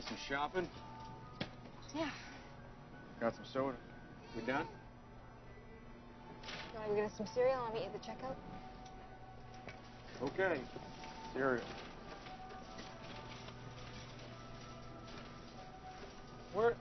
Did some shopping? Yeah. Got some soda. We done? You want to go get some cereal and I'll meet you at the checkout? Okay. Cereal. Where?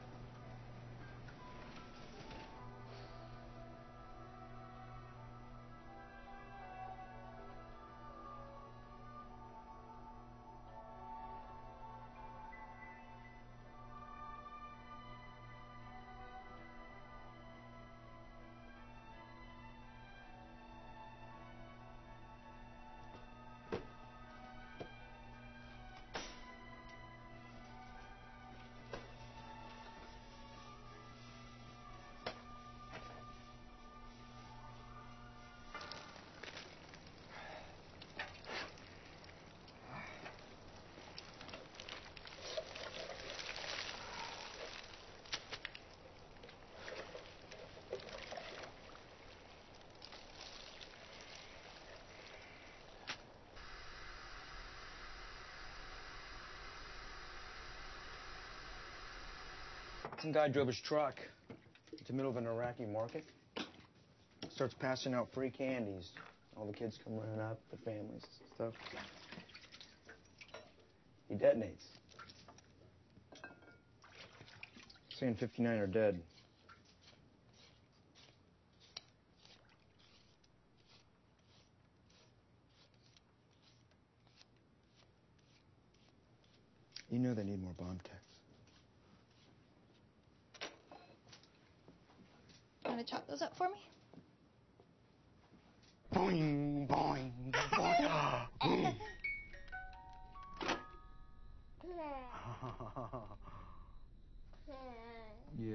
Some guy drove his truck into the middle of an Iraqi market. Starts passing out free candies. All the kids come running up, the families and stuff. He detonates. Saying 59 are dead. You know they need more bomb techs. Want to chop those up for me? Boing, boing, boing. Boing. Yeah.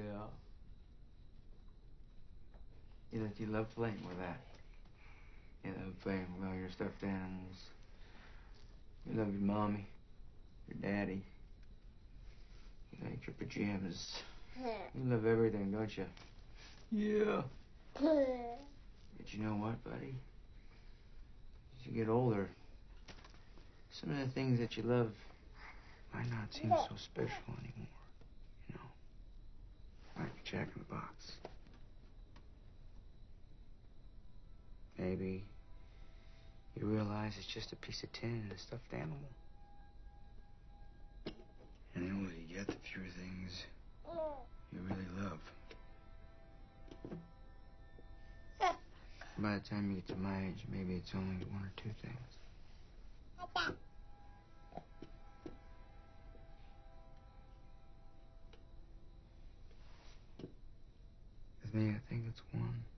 You love playing with that. You love playing with all your stuffed animals. You love your mommy, your daddy. You like your pajamas. You love everything, don't you? Yeah. But you know what, buddy? As you get older, some of the things that you love might not seem so special anymore, you know? Like Jack in the Box. Maybe you realize it's just a piece of tin and a stuffed animal. And only you get the few things you really love. By the time you get to my age, maybe it's only one or two things. With me, I think it's one.